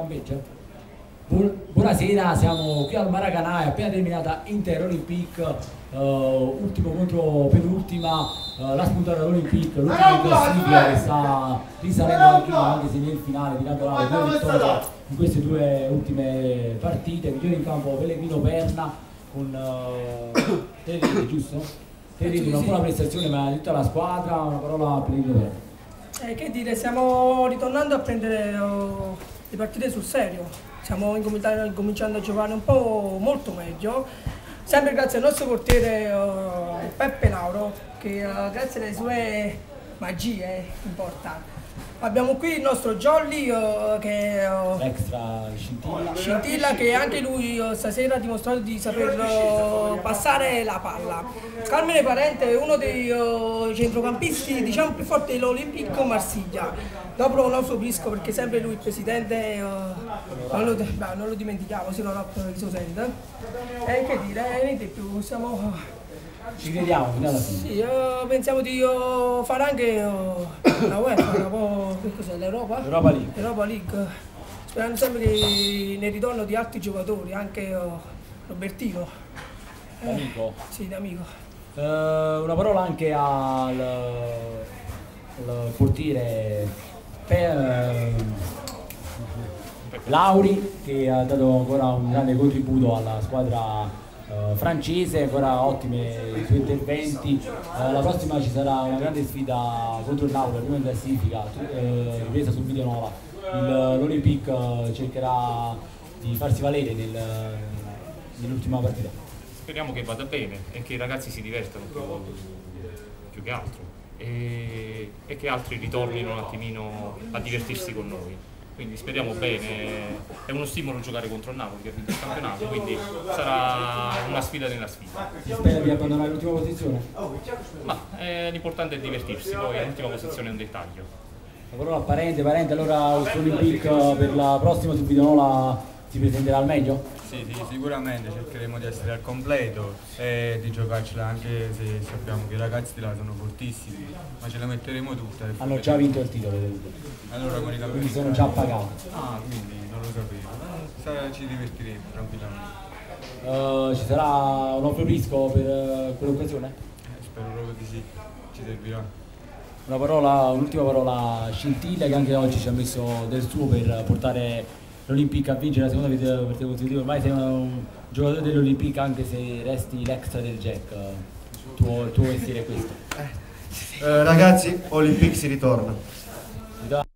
Buonasera, siamo qui al Maracanã, è appena terminata Inter Olympique, ultimo contro penultima, la spuntata dell'Olympique, l'ultima in classifica che sta risalendo anche se nel finale, tirando la due vittorie in queste due ultime partite. Migliore in campo Pellegrino Perna con Terrini, giusto? Terrini, una buona prestazione ma tutta la squadra, una parola a Pellegrino Perna. Che dire, stiamo ritornando a prendere le partite sul serio. Stiamo incominciando a giocare un po' molto meglio, sempre grazie al nostro portiere Peppe Lauro, che grazie alle sue magie importanti. Abbiamo qui il nostro Jolly che extra scintilla, che anche lui stasera ha dimostrato di saper passare la palla. Carmine Parente è uno dei centrocampisti diciamo più forti dell'Olympique Marsiglia. Dopo un nostro Pisco, perché sempre lui il presidente non lo dimentichiamo, se non il suo sente. E che dire, niente più, ci crediamo fino alla fine. Sì, pensiamo di fare anche la UEFA, che cos'è, l'Europa? Europa League. Sperando sempre che nel ritorno di altri giocatori, anche Robertino. Amico? Sì, d'amico. Una parola anche al portiere Lauri, che ha dato ancora un grande contributo alla squadra francese, ancora ottimi i suoi interventi. La prossima ci sarà una grande sfida contro il Napoli, prima in classifica, ripresa sul video nuova. L'Olympique cercherà di farsi valere nell'ultima partita. Speriamo che vada bene e che i ragazzi si divertano più che altro e che altri ritornino un attimino a divertirsi con noi. Quindi speriamo bene, è uno stimolo giocare contro il Napoli che ha vinto il campionato, quindi sarà una sfida nella sfida. Si spera di abbandonare l'ultima posizione? Ma l'importante è divertirsi, poi l'ultima posizione è un dettaglio. La parola Parente, allora l'Olympique per la prossima sul Videonola si presenterà al meglio? Sì, sicuramente cercheremo di essere al completo e di giocarcela, anche se sappiamo che i ragazzi di là sono fortissimi, ma ce la metteremo tutta. Hanno già vinto il titolo, allora con i quindi sono già pagati. Ah, quindi non lo sapevo. Ci divertiremo tranquillamente. Ci sarà un altro risco per quell'occasione? Spero proprio di sì, ci servirà. Un'ultima parola a Scintilla, che anche oggi ci ha messo del suo per portare l'Olympique a vincere la seconda partita consecutiva. Ormai sei un giocatore dell'Olympique, anche se resti l'extra del Jack. Il tuo mestiere è questo. Ragazzi, Olympique si ritorna.